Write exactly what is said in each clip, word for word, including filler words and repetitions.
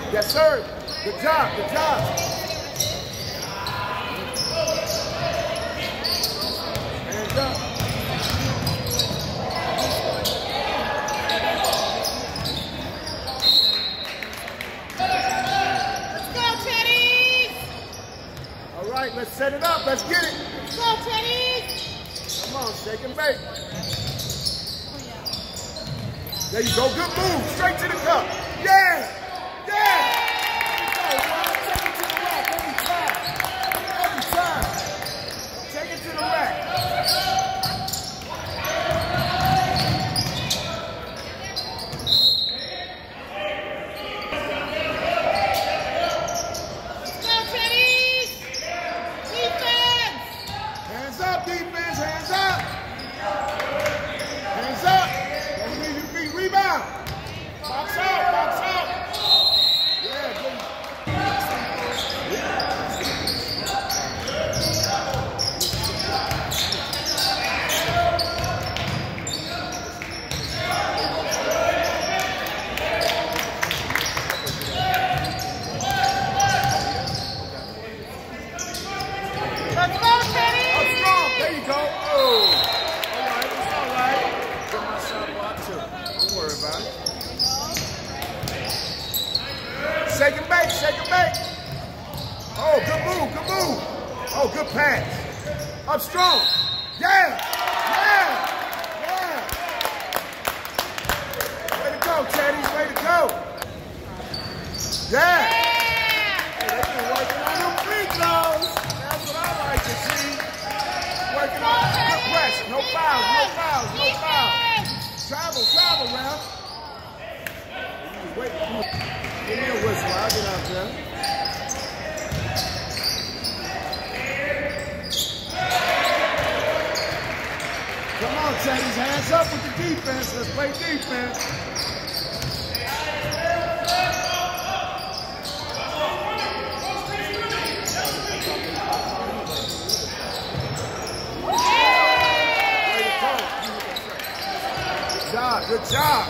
Yes, sir. Good job. Good job. Hands up. Let's go, Teddy! All right, let's set it up. Let's get it. Let's go, Teddy! Come on, shake and bake. There you go. Good move. Straight to the cup. Yeah. Yeah. There you go, bro. Take it to the rack every time. Every time. Take it to the rack. Let's go, Teddy! Defense! Hands up, defense. Hands up. Hands up. Don't leave your feet. Rebound. Box out. Box out. Yeah, good. Let's go, Teddy! Up strong. There you go. Oh. All right. It's all right. Get my shot block too. Don't worry about it. Shake and bake. Shake and bake. Oh, good move. Good move. Oh, good pass. Up strong. Yeah. Yeah. Yeah. Way to go, Teddy. Way to go. Yeah. Hey, they've been working on them free throws. That's what I like to see. Working on good press. No fouls, no fouls, no fouls. Travel, travel, Ralph. Wait, give me a whistle. I'll get out there. Come on, Teddy. Hands up with the defense. Let's play defense. Good job, good job.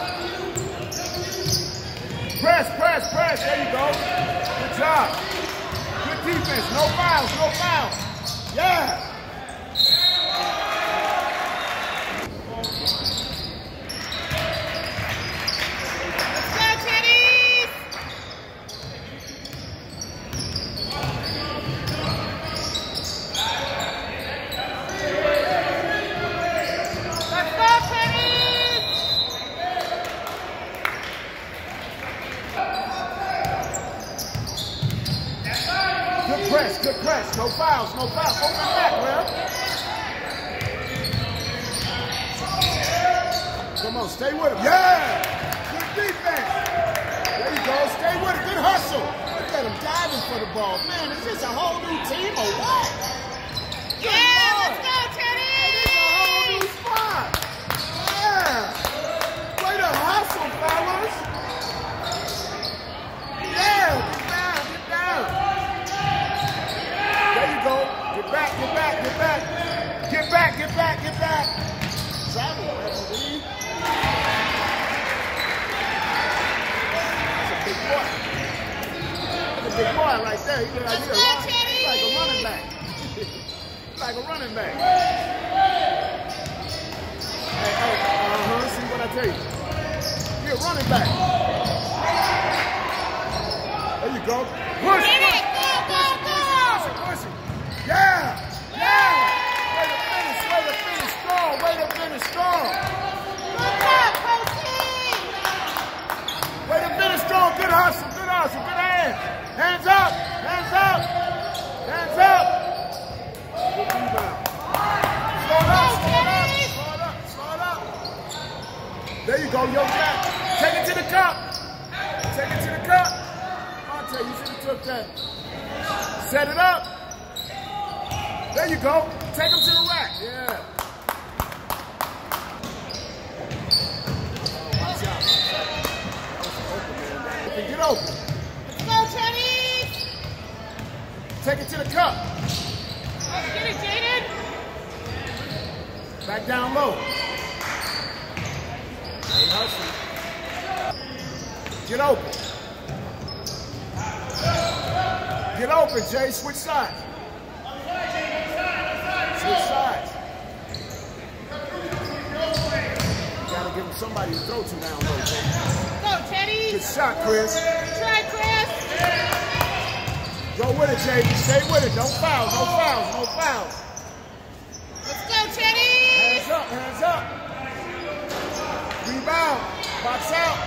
Press, press, press. There you go. Good job. Good defense. No fouls, no fouls. Yeah. Let's go, Teddy! Let's go, Teddy! Good press, good press. No fouls, no fouls. Open back, Ralph. Come on, stay with him. Yeah! Good defense. There you go. Stay with him. Good hustle. Look at him diving for the ball. Man, is this a whole new team or what? Good Yeah, Lord. let's go, Teddy! This is a whole new spot. Yeah. Way to hustle, fellas. Yeah, get down, get down. There you go. Get back, get back, get back. Get back, get back, get back. Travel, referee. That's a big boy. That's a big boy right there. He's like, Let's he's go, a run- Teddy. he's like a running back. Like a running back. Hey, hey, uh-huh, see what I tell you. You're a running back. There you go. Push, Get push. it! Go, go, go! Push it, push it. Yeah! Yeah! Way to finish, way to finish strong, way to finish strong. Good job, Coach! Way to finish strong, good hustle, good hustle, good hands. Hands up, hands up, hands up. Good rebound. Slow it up, slow it up, slow it up, slow it up. There you go, Yo Jack. Take it to the cup. Take it to the cup. I'll tell you, you should have took that. Set it up. There you go. Take him to the rack. Yeah. Watch out. Get open. Let's go, Teddy! Take it to the cup. Let's get it, Jaden! Back down low. Hey, hustle. Get open. Get open, Jay. Switch sides. Switch sides. You gotta give him somebody to throw to down low, Jay. Go, Teddy. Good shot, Chris. Try, Chris. Go with it, Jay. Stay with it. Don't foul. No fouls. No fouls. Let's go, Teddy. Hands up. Hands up. Rebound. Box out.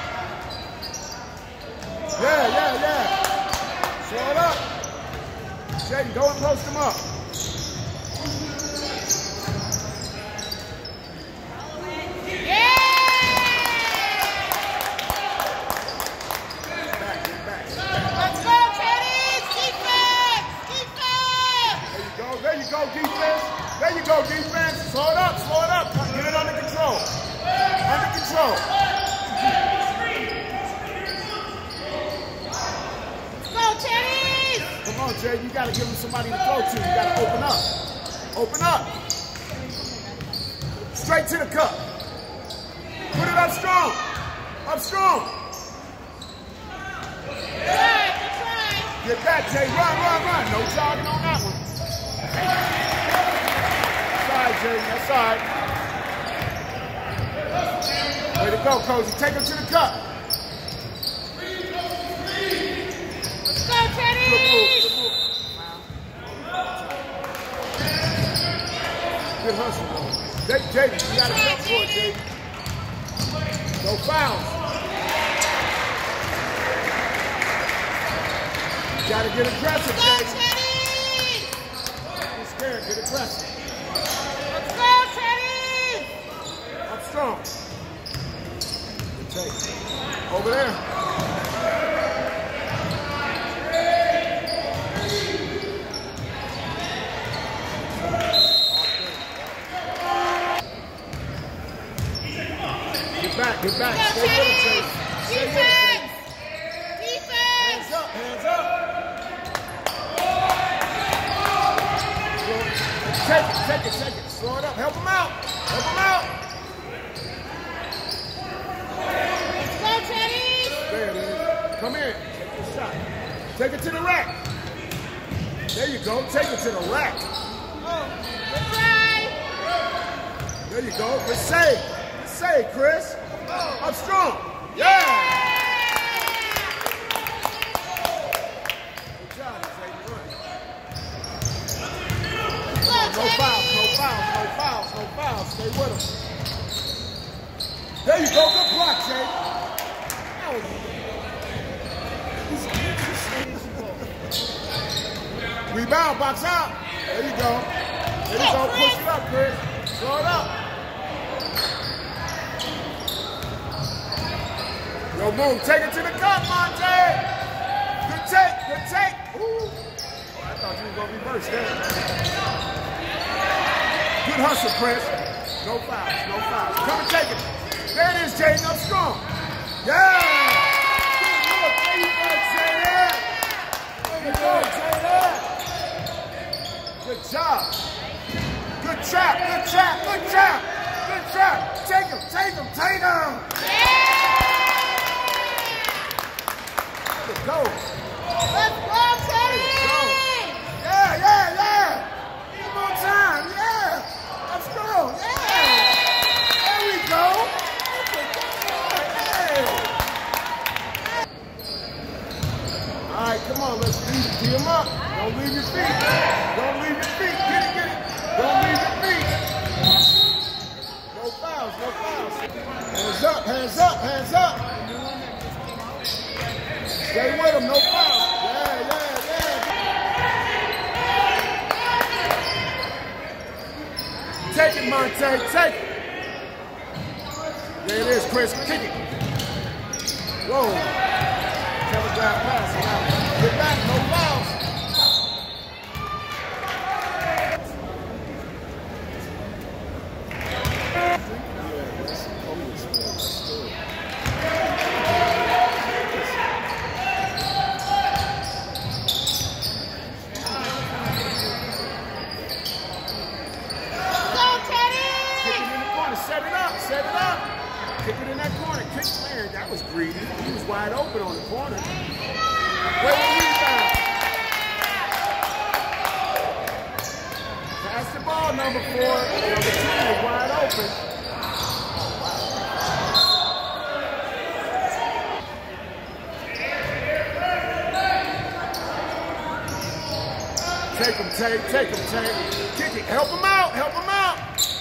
Yeah, yeah, yeah. Throw it up. Jaden, go and post him up. Yeah! Back, get back. Let's go, Teddy! Defense! Defense! There you go. There you go, defense. There you go, defense. Slow it up. Slow it up. Get it under control. Under control. Come on, Jay, you gotta give him somebody to throw to. You gotta open up. Open up. Straight to the cup. Put it up strong. Up strong. Try, try. Get back, Jay. Run, run, run. No jogging on that one. That's all right, Jay. That's all right. Way to go, Cozy. Take him to the cup. Let's go, Teddy! Good move, good move. Good hustle, though. Jay, Jay, you gotta jump for it, Jay. No fouls. You gotta get aggressive, Let's go, Jay. Teddy! Don't scared, get aggressive. Let's go, Teddy! Up strong. Good take. Over there. Get back, get back. Go, Stay with him, Jay. Stay with him, Jay. Defense! Defense! Hands up, hands up. Take it, take it, take it. Slow it up. Help him out. Help him out. Let's go, Teddy! There it is. Come in. Take your shot. Take it to the rack. There you go. Take it to the rack. Oh, good try! There you go. Good save. Good save, Chris. Up strong. Yeah. Good job, Zay. Let's go, No Teddy! fouls, no fouls, no fouls, no fouls. Stay with him. There you go. Good block, Jay. Rebound, box out. There you go. There you go. Push it up, Chris. Throw it up. Yo, move. Take it to the cup, Monte. Good take. Good take. Ooh. Oh, I thought you were going to reverse that. Good hustle, Chris. No fouls. No fouls. Come and take it. There it is, Jaden. Up strong. Yeah. Good look. There you go, Jaden. There you go, Jaden. Good job. Good trap. Good trap. Good trap. Good trap. Take him. Take him. Take him. Let's go. Let's go, Teddy! Yeah, yeah, yeah. One more time. Yeah. Let's go. Yeah. There we go. Hey. All right, come on. Let's beat, beat him up. Don't leave your feet. Don't leave your feet. Get it, get it. Don't leave your feet. No fouls, no fouls. Hands up, hands up, hands up. Stay with him, no foul. Yeah, yeah, yeah. Take it, Monte, take it. There it is, Chris. Kick it. Whoa. Telegraph pass. Get back, no fouls. Set it up, set it up. Kick it in that corner. Kick, man, that was greedy. He was wide open on the corner. Wait, rebound. ball, number four. Number two is wide open. Take him, take, take him, take. Kick it. Help him out, help him out.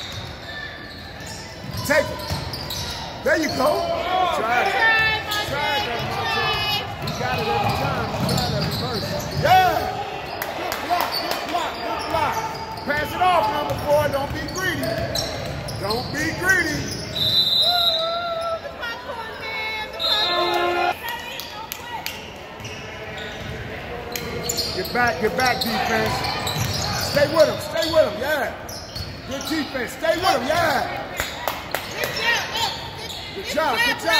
Take it. There you go. Try it. Try it, Monte. You got it every time. You try that reverse. Yeah. Good block, good block, good block. Pass it off, number four. Don't be greedy. Don't be greedy. The popcorn man, the popcorn. Get back, get back, defense. Stay with him, stay with him, yeah. Good defense, stay with him, yeah. Good job, look. Good job, good job.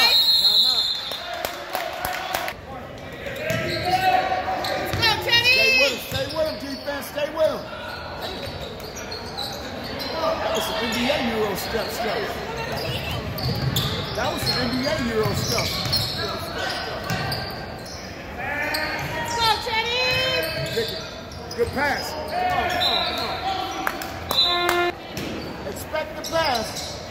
Let's go, Teddy. Stay with him, stay with him, defense, stay with him. That was some N B A Euro stuff, stuff. That was some N B A Euro stuff. Let's go, Teddy. Good pass. Come on, come on, come on. Expect the pass.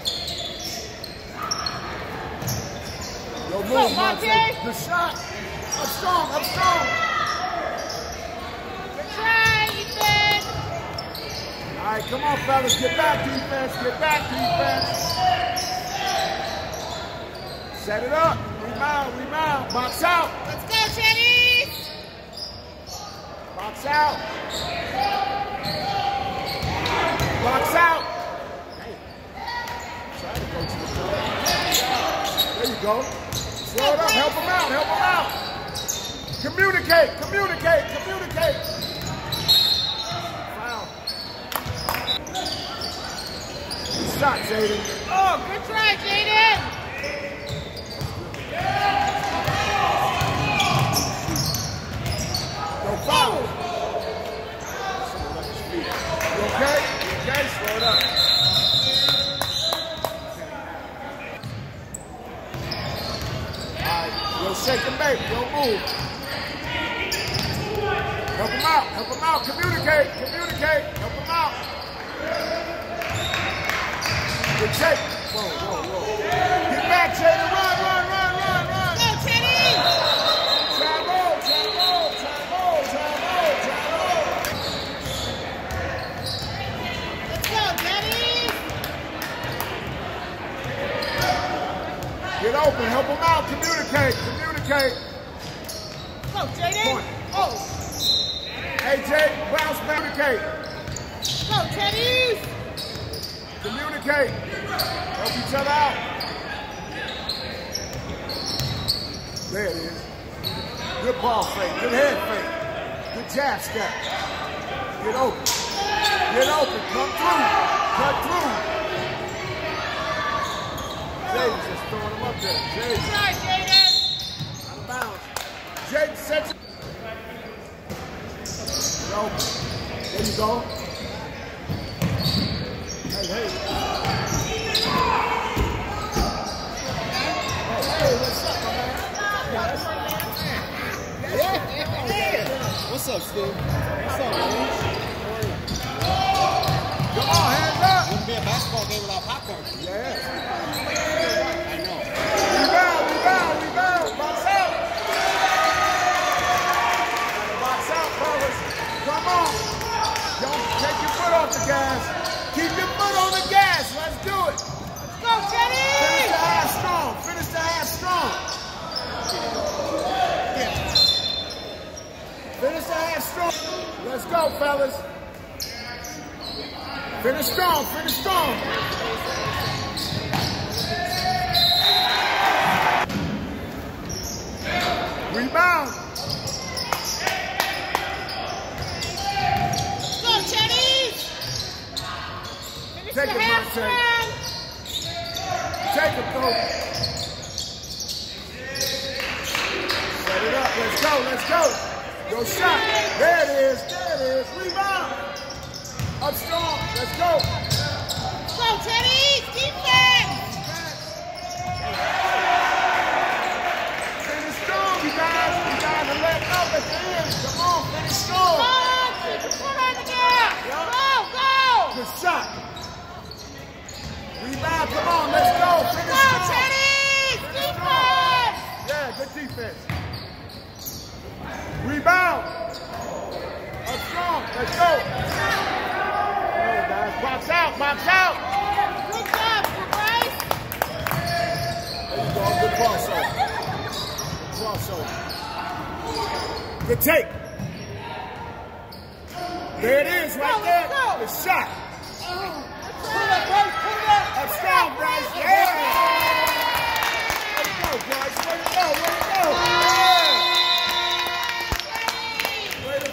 Yo, move, Go, Monte. Good shot. Up strong, up strong. Good try, Ethan. All right, come on, fellas. Get back, defense. Get back, defense. Set it up. Rebound, rebound. Box out. Let's go, Teddy. Box out. Box out. Try to go to the top. There you go. Slow it up. Help him out. Help him out. Communicate. Communicate. Communicate. Foul. Good shot, Jaden. Oh, good try, Jaden. Go foul. You okay? You okay? Slow it up. All right. Go shake and bake. Go move. Help him out. Help him out. Communicate. Communicate. Help him out. Good shake. Whoa, whoa, whoa. Get back, Jaden. Run, run, run, run, run. Go, Teddy. Try roll, try roll, try roll, try roll, try roll. Let's go, Teddy. Get open. Help him out. Communicate. Communicate. Go, Jaden. Point. Oh, A J, bounce, communicate. go, Teddy. Communicate. Help each other out. There it is. Good ball fake. Good head fake. Good jab step. Get open. Get open. Come through. Cut through. Jaden's just throwing him up there. Jaden. Good try, Jaden. Out of bounds. Jaden sets it. Get open. There you go. Hey, hey. Hey, what's up, my man? What's up, Steve? What's up, man? Come on, hands up. Wouldn't be a basketball game without popcorn. Yeah. I know. Rebound, rebound, rebound. Box out. Box out, fellas. Come on. Don't take your foot off the gas. Keep your foot on the gas. Let's do it. Go, Teddy. Finish the half strong. Finish the half strong. Finish the half strong. Let's go, fellas. Finish strong. Finish strong. Rebound. Go, Teddy. Finish Take the it, half Monte. strong. Take it, coach. Set it up. Let's go. Let's go. Go shot. There it is. There it is. Rebound. Up strong. Let's go. Go, Teddy. Defense. Finish strong, you guys. You guys are letting up at the end. Come on, finish strong. Go. Keep your foot on the gas. Go, go. Good shot. Crossover. Crossover. Good take. There it is right there. The shot. Up strong, Bryce. Yeah. Way to go, Bryce. Way to go. Way to go. Yeah. Way to go.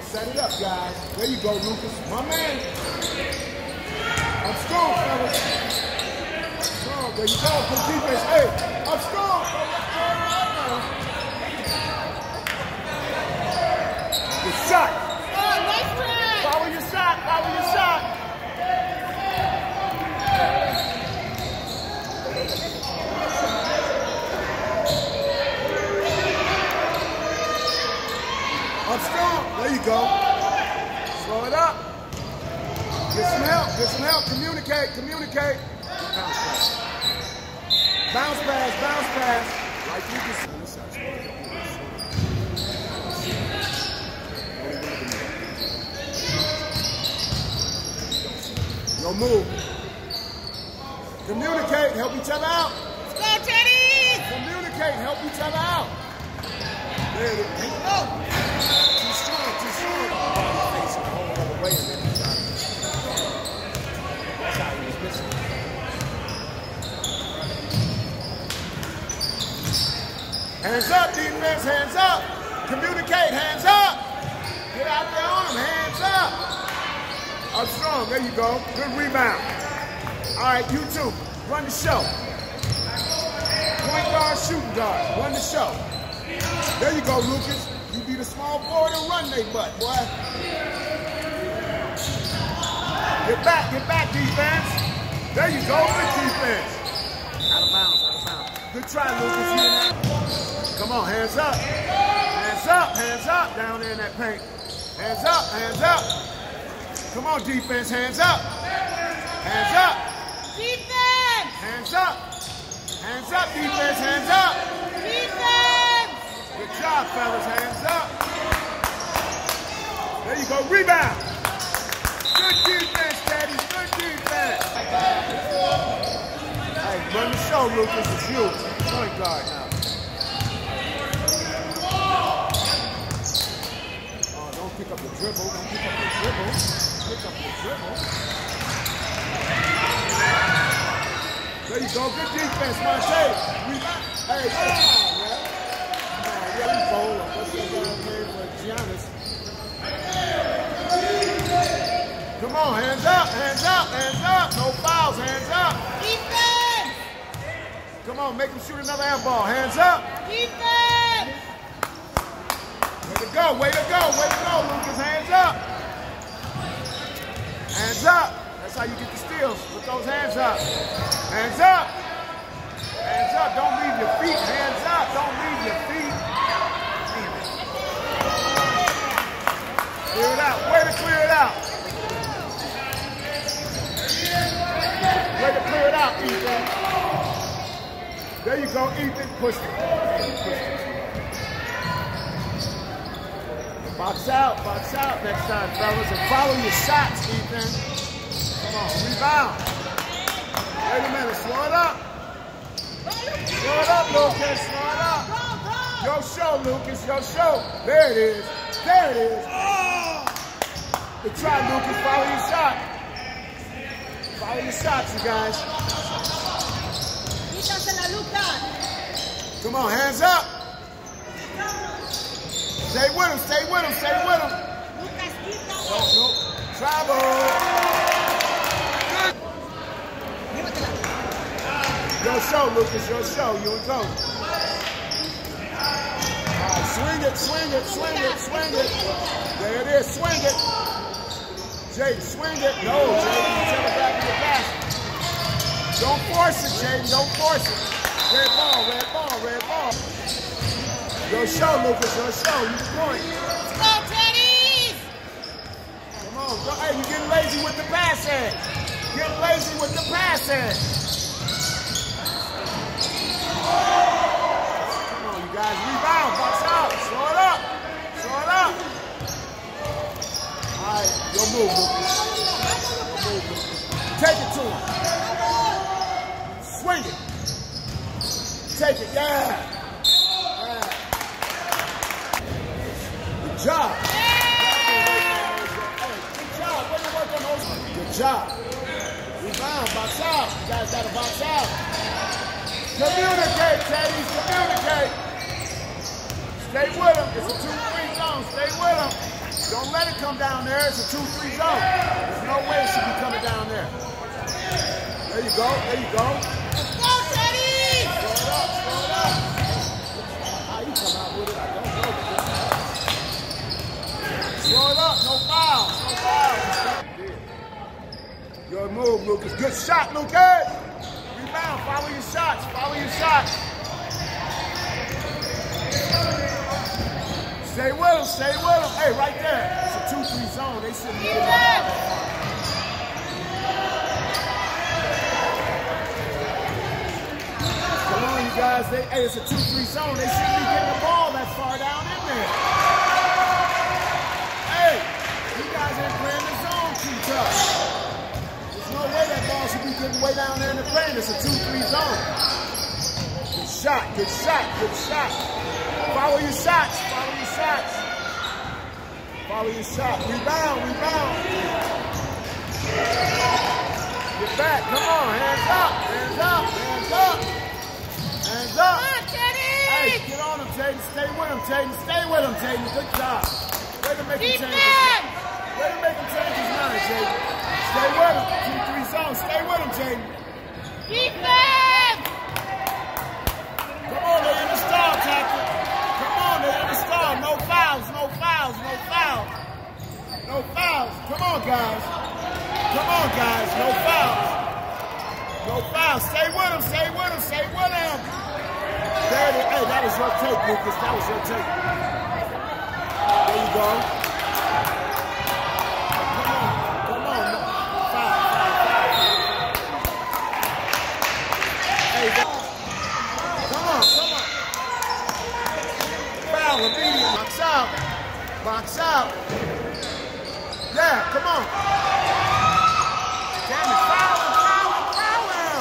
set it up, guys. There you go, Lucas. My man. I'm strong, fellas. I'm strong. There you go. Good defense. Hey, I'm strong. Good shot. Oh, nice try. Follow your shot. Follow your shot. I'm strong. There you go. Slow it up. Get some help. Get some help. Communicate. Communicate. Bounce pass. Bounce pass. Bounce pass. Like you can see. No move. Communicate. Help each other out. Let's go, Teddy. Communicate. Help each other out. There it is. Oh. Too strong. Too strong. Body facing the whole other way and then he got it. That's how he was missing. Hands up, defense. Hands up. Communicate. Hands up. Get out there on him. Hands up. Up strong. There you go. Good rebound. All right, you two. Run the show. Point guard, shooting guard. Run the show. There you go, Lucas. You be the small forward and run they butt, boy. Get back, get back, defense. There you go, good defense. Out of bounds, out of bounds. Good try, Lucas. Come on, hands up. Hands up, hands up down there in that paint. Hands up, hands up. Come on, defense, hands up. Hands up. Defense. Hands up. Hands up, defense, hands up. Defense. Good job, fellas. Hands up. There you go. Rebound. Good defense, Daddy. Good defense. Hey, run the show, Lucas. It's you. Point guard now. Oh, don't pick up the dribble. Don't pick up the dribble. Pick up the dribble. There you go. Good defense, Monte. Rebound. Hey, come on, man. Yeah, we fold. What's that guy's name for Giannis? Come on, hands up, hands up, hands up. No fouls, hands up. Defense. Come on, make him shoot another air ball. Hands up. Defense. Way to go, way to go, way to go, Lucas. Hands up. Hands up. That's how you get the steals. Put those hands up. Hands up. Hands up. Don't leave your feet. Hands up. Don't leave your feet. Clear it out. Way to clear it out. Way to clear it out, Ethan. There you go, Ethan. Push it. Push it. Box out. Box out next time, fellas. And follow your shots, Ethan. Come on. Rebound. Wait a minute. Slow it up. Slow it up, Lucas. Slow it up. Your show, Lucas. Your show. There it is. There it is. Good try, Lucas. Follow your shot. Follow your shots, you guys. Come on, hands up. Stay with him. Stay with him. Stay with him. No, no. Travel. Your show, Lucas. Your show. You and Coach. Swing it, swing it, swing it, swing it. There it is, swing it. Jake, swing it. No, Jake, you tell it back in the basket. Don't force it, Jake, don't force it. Red ball, red ball, red ball. Your show, Lucas, your show. You point. Let's go, Teddy. Come on, go. Hey, you're getting lazy with the passing. Getting lazy with the passing. Guys, rebound, box out, slow it up, slow it up. All right, your move, Lucas. Your move, Lucas. Take it to him. Swing it. Take it, yeah. yeah. Good job. Good job, way to work on those. Good job. Rebound, box out. You guys got to box out. Communicate, Teddy, communicate. Stay with him. It's a two-three zone. Stay with him. Don't let come down there. It's a two three zone. There's no way it should be coming down there. There you go. There you go. Let's go, Teddy! Slow it up. Slow it up. How you come out with it? I don't know. Slow it up. No foul. No foul. Good move, Lucas. Good shot, Lucas. Rebound. Follow your shots. Follow your shots. Stay with him. Stay with him. Hey, right there. It's a two three zone. They shouldn't be getting the ball that far. Come on, you guys. They, hey, it's a two three zone. They shouldn't be getting the ball that far down in there. Hey, you guys ain't playing the zone too tough. There's no way that ball should be getting way down there in the plane. It's a two three zone. Good shot. Good shot. Good shot. Follow your shots. Follow your shots. Follow your shot. Rebound. Rebound. Get back. Come on. Hands up. Hands up. Hands up. Hands up. Come on, Teddy! Hey, get on him, Jaden. Stay with him, Jaden. Stay with him, Jaden. Good job. Way to make him change his mind. Way to make him change his mind, Jaden. Stay with him. two three zone. Stay with him, Jaden. Defense! Come on, they're in the stall tactic. Come on, they're in the stall. No fouls, no fouls, no fouls. No fouls. Come on, guys. Come on, guys. No fouls. No fouls. Stay with him, stay with him, stay with him. There it is. Hey, that was your take, Lucas. That was your take. There you go. Come on. Come on. Foul, foul, foul, foul. Hey, that, come on, come on. Foul, immediate. Box out. Box out. Yeah, come on. Damn it, foul him, foul him, foul him.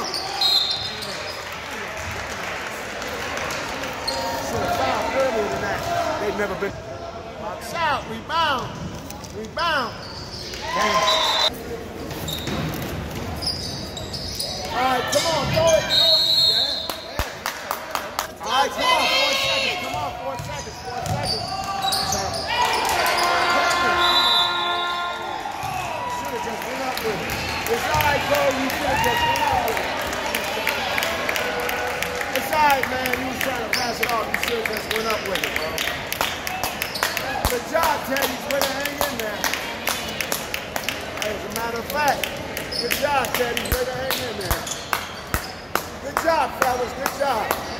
Should have fouled earlier than that. They've never been. Box out, rebound, rebound. Damn. All right, come on, throw it, throw it. Yeah, yeah. All right, come on, four seconds, come on, four seconds, four seconds. Should have just went up with it. It's all right, Cole, you should have just went up with it. It's all right, man, you was trying to pass it off. You should have just went up with it, bro. Good job, Teddy. Way to hang in there. Hey, as a matter of fact, good job, Teddy. Way to hang in there. Good job, fellas. Good job.